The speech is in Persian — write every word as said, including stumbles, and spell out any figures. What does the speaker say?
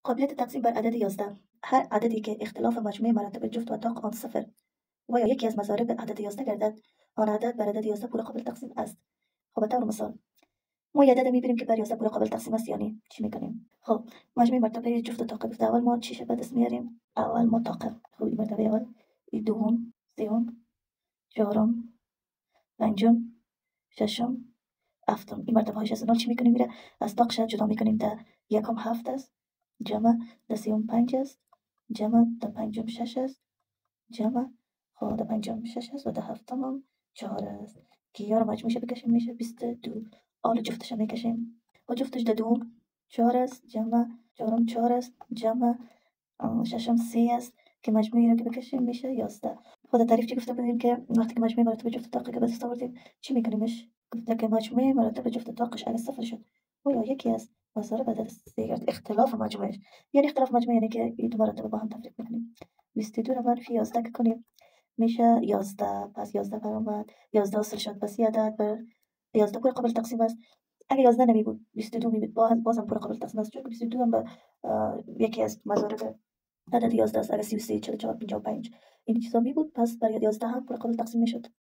قابلیت تقسیم بر عدد یازده. هر عددی که اختلاف مجموع مراتب جفت و طاق آن صفر و یا یکی از مضارب عدد یازده گردد، آن عدد بر عدد یازده پول قابل تقسیم است. خب به طور مثال ما یه عدد میبینیم که بر یازده پول قابل تقسیم است، یعنی چی میکنیم؟ خب مجموع مرتبه جفت و طاقه گفته. اول ما چیش به دست میاریم؟ اول ما طاقه. خب این مرتبه اول، این دوم، سوم، چهارم، پنجم، ششم، هفتم. این مرتبه هاش از نال چی میکنیم؟ میره از طاقش جدا میکنیم. در یکم هفت است، جمع در سوم پنج است، جمع در پنجم شش است، جمع خب در پنجم شش است و در هفتم هم چهار است که یا رو مجموعش بکشیم میشه بیست و دو. حالا جفتش هم میکشیم و جفتش در دوم چهار است، جمع چهارم چهار است، جمع آه، ششم سه است که مجموعی رو که بکشیم میشه یازده. خود تعریف چی گفته بودیم که وقتی که مجموع مراتب جفت طاقه که به دست آوردیم چی میکنیمش؟ گفته که مجموع مراتب جفت طاقش اگه صفر شد و یا یکی از مضارب عدد سه گرد اختلاف مجموعش، یعنی اختلاف مجموع یعنی که این دو مراتب با هم تفریق میکنیم. بیست و دو رو منفی یازده که کنیم میشه یازده. پس یازده برآمد، یازده اصل شد، پس یه عدد بر یازده پول قابل تقسیم است. اگه یازده نمی بود بیست و دو می بود، باز بازم پول قابل تقسیم است، چون بیست و دو هم به یکی از مضارب عدد یازده است. اگه سی و سه، چهل و چهار، پنجاه و پنج این چیزا می بود، پس برای یازده هم پول قابل تقسیم میشد.